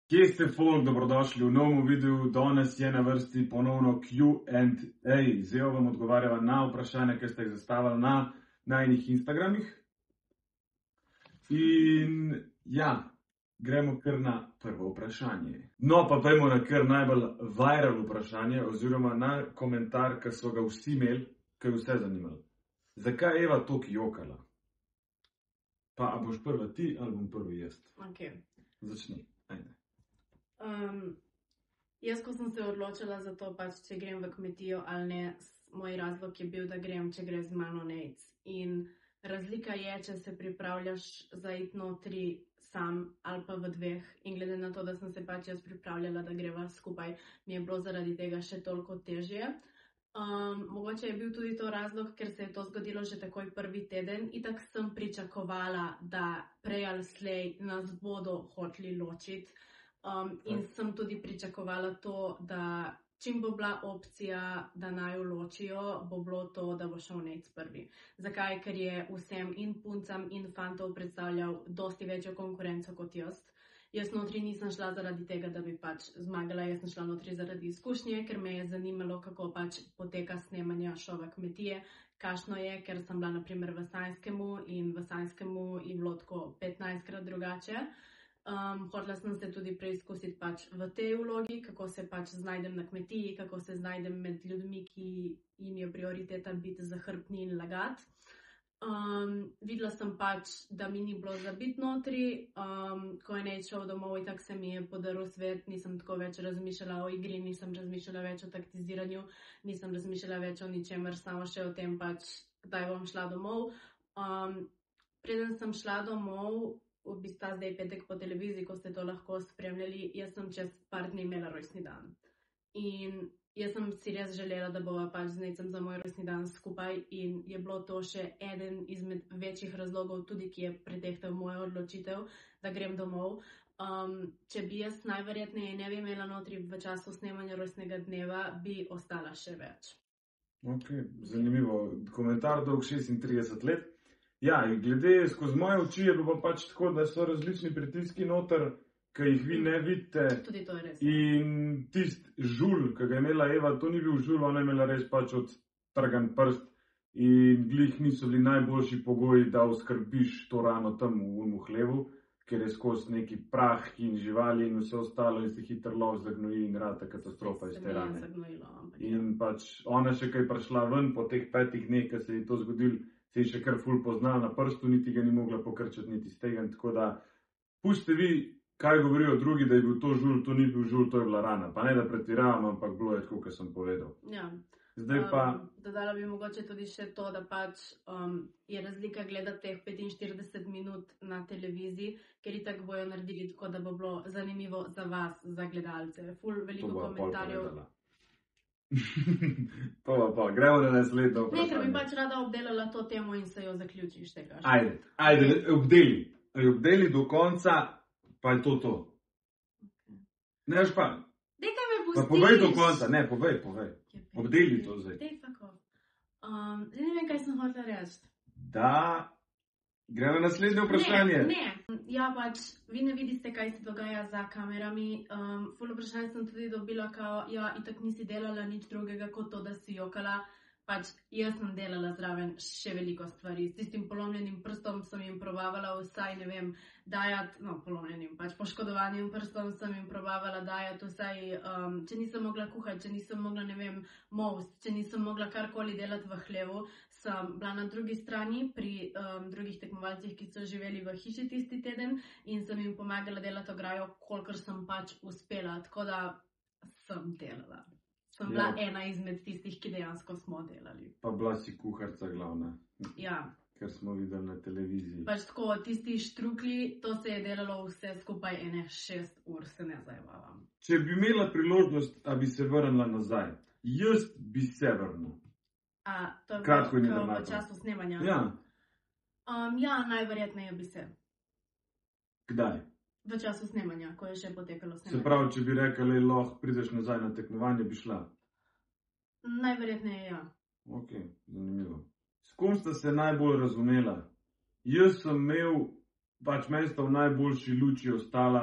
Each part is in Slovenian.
Kje ste, folk, dobrodošli v novem videu. Danes je na vrsti ponovno Q&A. Zdaj vam odgovarjava na vprašanja, ki ste jih zastavili na najinih Instagramih. In ja, gremo kar na prvo vprašanje. No, pa pojmo na kar najbolj viral vprašanje, oziroma na komentar, ki so ga vsi imeli, ki je vse zanimalo. Zakaj je Eva toliko jokala? Pa, a boš prva ti, ali bom prvi jaz? Ok. Začni, ajde. Jaz, ko sem se odločila za to, pač, če grem v kmetijo ali ne, moj razlog je bil, da grem, če gre z mano nejc. In razlika je, če se pripravljaš za iti notri sam ali pa v dveh. In glede na to, da sem se pač jaz pripravljala, da greva skupaj, mi je bilo zaradi tega še toliko težje. Mogoče je bil tudi to razlog, ker se je to zgodilo že takoj prvi teden. Itak sem pričakovala, da prej ali slej nas bodo hoteli ločiti. In sem tudi pričakovala to, da čim bo bila opcija, da naju ločijo, bo bilo to, da bo šel nejc prvi. Zakaj? Ker je vsem in puncam in fantov predstavljal dosti večjo konkurenco kot jaz. Jaz notri nisem šla zaradi tega, da bi pač zmagala, jaz sem šla notri zaradi izkušnje, ker me je zanimalo, kako pač poteka snemanja šova Kmetije, kakšno je, ker sem bila naprimer v Sainskemu in v Sainskemu je bilo tako 15-krat drugače. Hotela sem se tudi preizkusiti pač v tej vlogi, kako se pač znajdem na kmetiji, kako se znajdem med ljudmi, ki jim je prioriteta biti zahrbtni in lagati. Videla sem pač, da mi ni bilo za biti notri, ko je nejc šel domov, itak se mi je podaril svet, nisem tako več razmišljala o igri, nisem razmišljala več o taktiziranju, nisem razmišljala več o ničemer, samo še o tem pač, kdaj bom šla domov. Preden sem šla domov, v bistvu zdaj petek po televiziji, ko ste to lahko spremljali, jaz sem čez par dni imela rojstni dan. In jaz sem si res želela, da bova pač z nejcem za moj rojstni dan skupaj in je bilo to še eden izmed večjih razlogov, tudi ki je pretehtal mojo odločitev, da grem domov. Če bi jaz najverjetneje ne bi imela notri v času snemanja rojstnega dneva, bi ostala še več. Ok, zanimivo. Komentar dolg 36 let. Ja, glede skozi moje oči je bilo pač tako, da so različni pritiski noter, ki jih vi ne vidite. Tudi to je res. In tist žul, ki ga je imela Eva, to ni bil žul, ona je imela res pač odtrgan prst in glih niso bili najboljši pogoji, da oskrbiš to rano tam v hlevu, ker je skozi neki prah in živali in vse ostalo in se hitro lov zagnoji in rata katastrofa iz te rane. In pač ona še kaj prišla ven po teh 5 dneh, ki se je to zgodilo, se je še kar ful poznala na prstu, niti ga ni mogla pokrčati, niti stegen, tako da pustite vi, kaj govorijo drugi, da je bil to žul, to ni bil žul, to je bila rana. Pa ne da pretiravam, ampak bilo je tako, kot sem povedal. Ja. Zdaj pa... Dodala bi mogoče tudi še to, da pač je razlika gledati teh 45 minut na televiziji, ker itak bojo naredili tako, da bo bilo zanimivo za vas, za gledalce. Ful veliko komentarjev. Pa, gremo na naslednjo vprašanje. Ne, ker bi pač rada obdelala to temo in se jo zaključiš tega. Ajde, obdeli do konca, pa je to. Ne, veš pa. Dekaj me pustiš. Pa povej do konca, ne, povej. Obdeli to zdaj. Dej tako. Zdaj ne vem, kaj sem hotela reči. Da, gremo na naslednje vprašanje. Ne. Ja, pač, vi ne vidite, kaj se dogaja za kamerami. Ful vprašanje sem tudi dobila, kao, ja, itak nisi delala nič drugega kot to, da si jokala. Pač, jaz sem delala zraven še veliko stvari. S tistim polomljenim prstom sem jim probavala vsaj, ne vem, dajati, polomljenim, pač poškodovanim prstom sem jim probavala dajati vsaj, če nisem mogla kuhati, če nisem mogla, ne vem, most, če nisem mogla karkoli delati v hlevu, sem bila na drugi strani pri drugih tekmovalcih, ki so živeli v hiši tisti teden in sem jim pomagala delati ograjo, kolikor sem pač uspela, tako da sem delala. Sem bila ena izmed tistih, ki dejansko smo delali. Pa bila si kuharca glavna. Ja. Ker smo videli na televiziji. Pač tako, tisti štrukli, to se je delalo vse skupaj 6 ur, se ne zajebavam. Če bi imela priložnost, a bi se vrnila nazaj, jaz bi se vrnil. To je kratko in v času snemanja? Ja. Ja, najverjetneje bi se. Kdaj? V času snemanja, ko je še potekalo snemanje. Se pravi, če bi rekla, lahko prideš nazaj na tekmovanje, bi šla? Najverjetneje, ja. Ok, zanimivo. S kom sta se najbolj razumela? Jaz sem imel, pač meni sta v najboljši luči ostala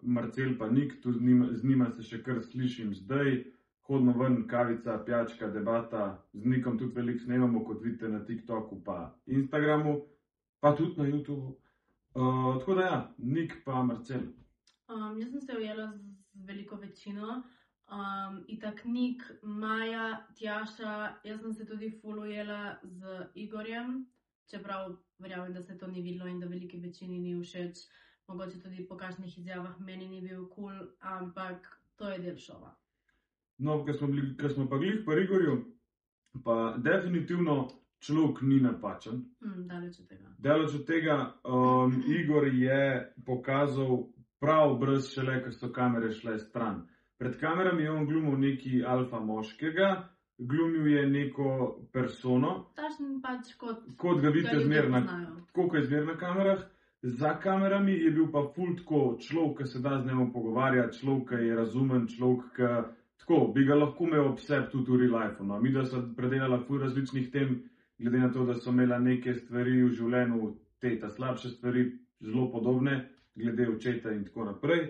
Marcel pa Nik, tu z njima se še kar slišim zdaj. Hodimo ven, kavica, pijačka, debata, z Nikom tudi veliko snemamo, kot vidite na TikToku pa Instagramu, pa tudi na YouTubu. Tako da ja, Nik pa Marcel. Jaz sem se ujela z veliko večino. Itak Nik, Maja, Tjaša, jaz sem se tudi ful ujela z Igorjem, čeprav verjamem, da se to ni videlo in da veliki večini ni všeč. Mogoče tudi po kakšnih izjavah meni ni bil kul, ampak to je del šova. No, ko smo pa glih pri Igorju, pa definitivno človek ni napačen. Daleč od tega. Daleč od tega, Igor je pokazal prav brez šele, ker so kamere šle stran. Pred kamerami je on glumil neki alfa moškega, glumil je neko persono, Tašen pač kot ga vidite zmer na kamerah. Za kamerami je bil pa ful tako človek, ki se da z njim pogovarjati, človek, ki je razumen, človek, ki tako bi ga lahko imel ob sebi tudi v real life. No. Mi da so predelala ful različnih tem, glede na to, da so imela neke stvari v življenju, te ta slabše stvari, zelo podobne, glede očeta in tako naprej.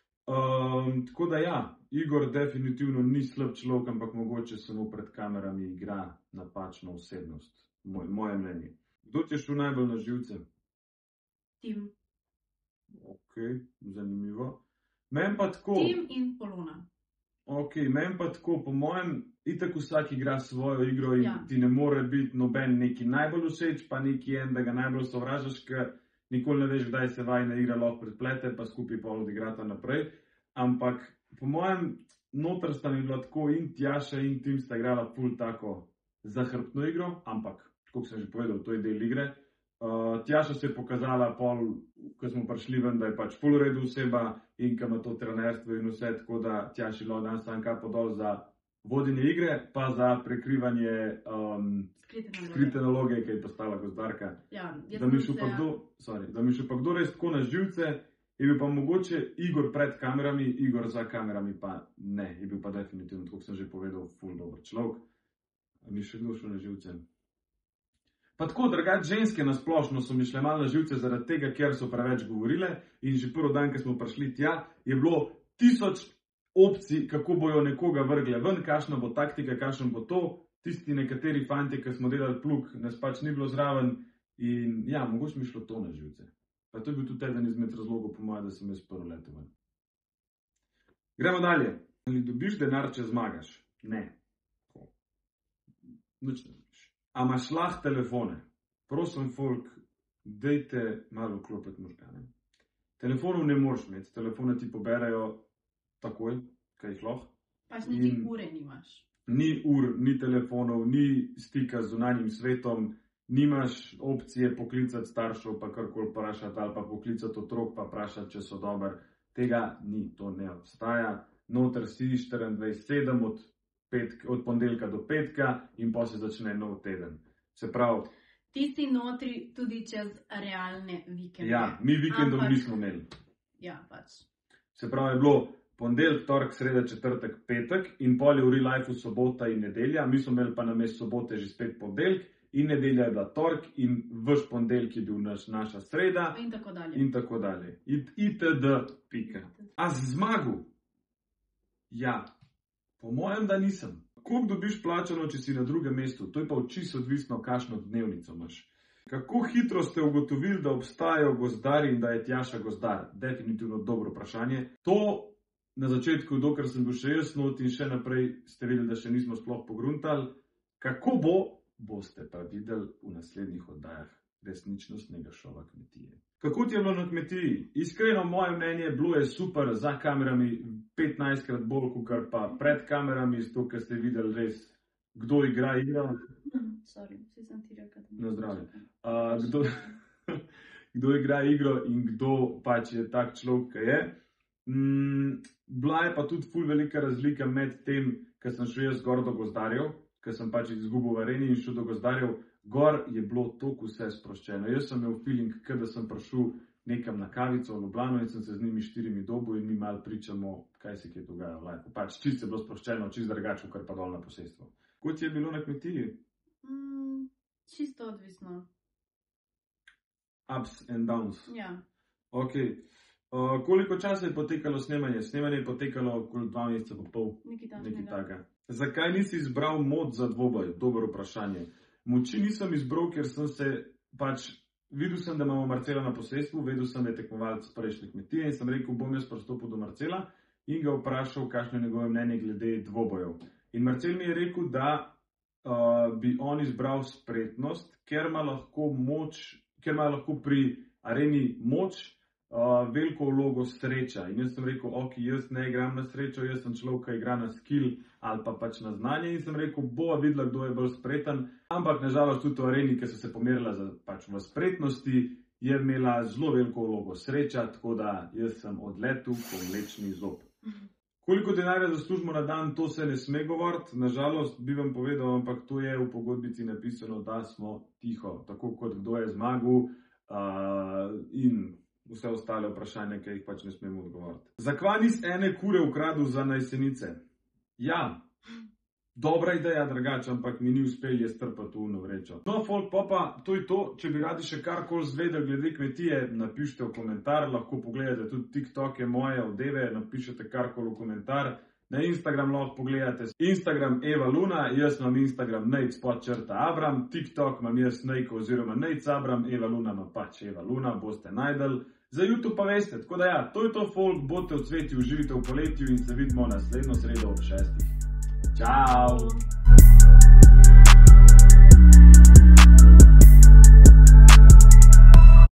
Tako da ja, Igor definitivno ni slab človek, ampak mogoče samo pred kamerami igra napačno osebnost. Moje mnenje. Kdo ti je šel najbolj na živce? Tim. Ok, zanimivo. Meni pa tako. Tim in Polona. Ok, meni pa tako, po mojem, itak vsak igra svojo igro in ti ne more biti noben neki najbolj všeč, pa neki en, da ga najbolj sovražaš, ker nikoli ne veš, kdaj se vajna igra lahko predplete, pa skupaj pol odigrata naprej. Ampak po mojem, noter sta mi bila tako in Tjaša in Tim sta igrala ful tako zahrbtno igro, ampak, kot sem že povedal, to je del igre. Tjaša se je pokazala pol, ko smo prišli ven, da je pač ful v redu oseba in ko ima to trenerstvo in vse, tako da Tjaši lahko dan sam kapo dol za vodenje igre, pa za prekrivanje skrite naloge, ki je postala gozdarka. Ja, da mi šel pa kdo res tako na živce, je bil pa mogoče Igor pred kamerami, Igor za kamerami pa ne, je bil pa definitivno, kot sem že povedal, ful dober človek. Mi še kdo šel na živce? Pa tako, drugače ženske nasplošno so mi šle malo na živce zaradi tega, ker so preveč govorile in že prvi dan, ko smo prišli tja, je bilo 1000 opcij, kako bojo nekoga vrgle ven, kakšna bo taktika, kakšen bo to. Tisti nekateri fanti, ki smo delali plug, nas pač ni bilo zraven in ja, mogoče mi šlo to na živce. Pa to je bil tudi eden izmed razlogov, po mojem, da sem jaz prvo letel ven. Gremo dalje. Ali dobiš denar, če zmagaš? Ne. Nič ne dobiš. A imaš lahko telefone? Prosim, folk, dejte malo klopeti možgane. Telefonov ne moreš imeti, telefone ti poberejo takoj, kaj jih lahko. Pač niti ure nimaš. Ni ur, ni telefonov, ni stika z zunanjim svetom, nimaš opcije poklicati staršev, pa karkoli vprašati, ali pa poklicati otrok, pa vprašati, če so dobri. Tega ni, to ne obstaja. Noter si 24/7 od ponedeljka do petka in pa se začne nov teden. Se pravi, ti si notri tudi čez realne vikende. Ja, mi vikendov nismo imeli. Ja, pač. Se pravi, je bilo ponedeljek, torek, sreda, četrtek, petek in pol je v real lifeu sobota in nedelja. Mi smo imeli pa namesto sobote že spet ponedeljek in nedelja je bila torek in vaš ponedeljek je bil naša sreda. In tako dalje. In tako dalje. Itd. Pika. A zmagal? Ja. Po mojem, da nisem. Koliko dobiš plačano, če si na drugem mestu? To je pa čisto odvisno, kakšno dnevnico imaš. Kako hitro ste ugotovili, da obstajajo gozdari in da je Tjaša gozdar? Definitivno dobro vprašanje. To na začetku, dokler sem bil še jaz not in še naprej ste videli, da še nismo sploh pogruntali. Kako bo, boste pa videli v naslednjih oddajah resničnostnega šova Kmetije. Kako ti je bilo na kmetiji? Iskreno, moje mnenje, bilo je super za kamerami 15krat bolj, kot pa pred kamerami, zato ker ste videli res, kdo igra igro. Sorry, si sem ti rekel. Na zdravje. Kdo igra igro in kdo pač je tak človek, ki je. Bila je pa tudi ful velika razlika med tem, ker sem šel jaz gor do gozdarjev, ker sem pač izgubil vareni in šel do gozdarjev. Gor je bilo toliko vse sproščeno. Jaz sem imel feeling, da sem prišel nekam na kavico v Ljubljano in sem se z njimi 4 dobil in mi malo pričamo, kaj se je dogajalo. Pač čisto je bilo sproščeno, čisto drugače, kar pa dol na posestvo. Kot je bilo na kmetiji? Čisto odvisno. Ups and downs. Ja. Ok. Koliko časa je potekalo snemanje? Snemanje je potekalo okoli 2 meseca pa pol. Nekaj takega. Zakaj nisi izbral mod za dvoboj? Dobro vprašanje. Moči nisem izbral, ker sem se videl sem, da imamo Marcela na posestvu, vedel sem, da je tekmovalec prejšnje kmetije in sem rekel, bom jaz pristopil do Marcela in ga vprašal, kakšno je njegovo mnenje glede dvobojev. In Marcel mi je rekel, da bi on izbral spretnost, ker ima lahko pri areni moč veliko vlogo sreča. In jaz sem rekel, ok, jaz ne igram na srečo, jaz sem človek, ki igra na skill ali pa na znanje. In sem rekel, bova videla, kdo je bolj spreten. Ampak nažalost tudi v areni, ki so se pomerila v spretnosti, je imela zelo veliko vlogo sreča, tako da jaz sem odletel kot mlečni zob. Koliko denarja zaslužimo na dan, to se ne sme govoriti. Nažalost bi vam povedal, ampak to je v pogodbici napisano, da smo tiho. Tako kot kdo je zmagal in vse ostale vprašanja, ki jih ne smemo odgovoriti. Zakaj nisi ene kure ukradel za najsenice? Ja, dobra ideja drugače, ampak mi ni uspel je strpati v vrečo. No, folk popa, to je to. Če bi radi še karkoli zvedeli glede kmetije, napišite v komentar, lahko pogledate tudi TikToke moje odeve, napišete karkoli v komentar. Na Instagram lahko pogledate Instagram Eva Luna, jaz imam Instagram Nate_Abram, TikTok imam jaz Nejko oziroma Nate_Abram, Eva Luna ima Eva Luna, boste najdel. Za YouTube pa veste, tako da ja, to je to folk, bodite v cveti, uživite v poletju in se vidimo naslednjo sredo ob 6. Čau!